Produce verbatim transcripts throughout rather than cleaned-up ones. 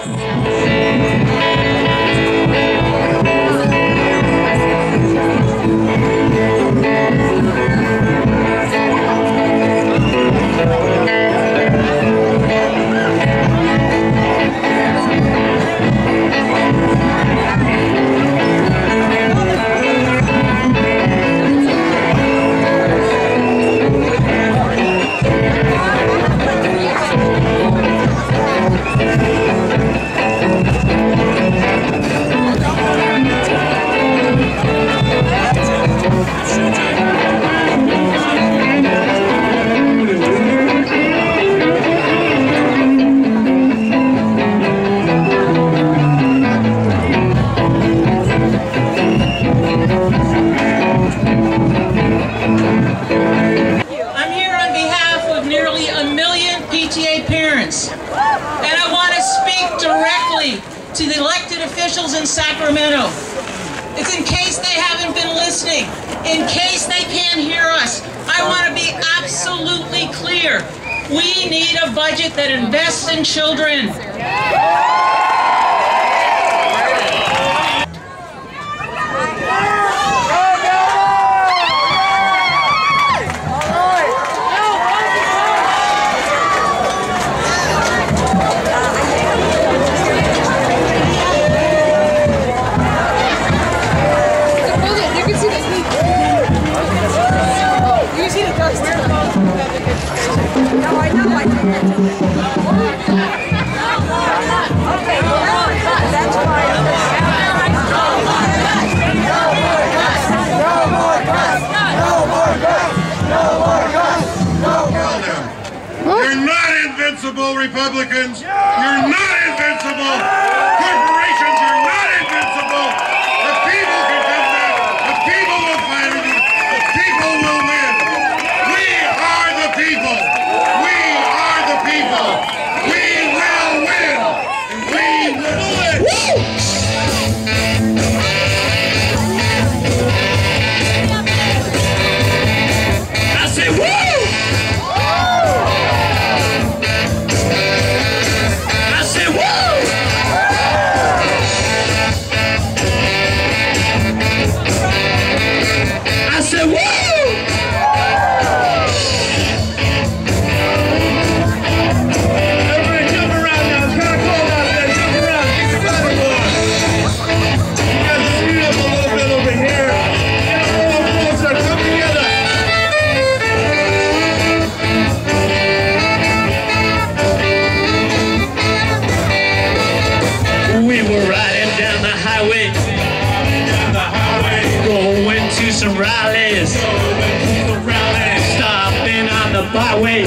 To the elected officials in Sacramento. It's in case they haven't been listening, in case they can't hear us. I want to be absolutely clear. We need a budget that invests in children. Republicans, you're not invincible. Corporations, you're not invincible. The people can come back. The people will fight you. The people will win. We are the people. We are the people. We will win. We will win. I say woo! Some rallies, stopping on the byway,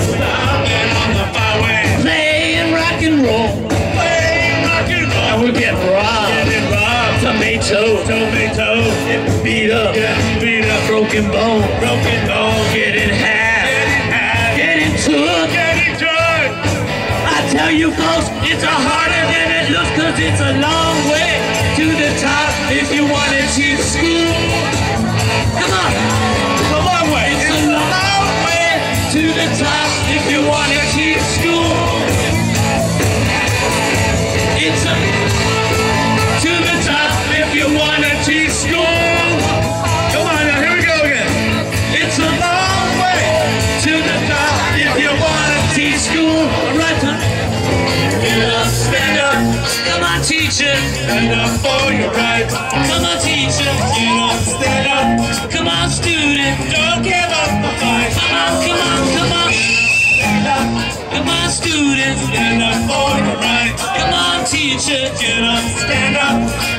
playing rock and roll, and we're getting robbed, tomato, tomato, getting beat up, beat up, broken bone, broken bone, getting half, getting took, getting took. I tell you folks, it's a harder than it looks, cause it's a long way to the top if you want to teach school. Come on! It's a long way! It's a long way to the top if you want to teach school. It's a to the top if you want to teach school. Come on now, here we go again. It's a long way to the top if you want to teach school. All right, huh? Get up, stand up. Come on, teacher. Stand up for your rights. Come on, teacher. Get up, stand up. Come on, student. Don't give up the fight. Come on, come on, come on. Stand up. Come on, student. Stand up for your rights. Come on, teacher. Get up, stand up.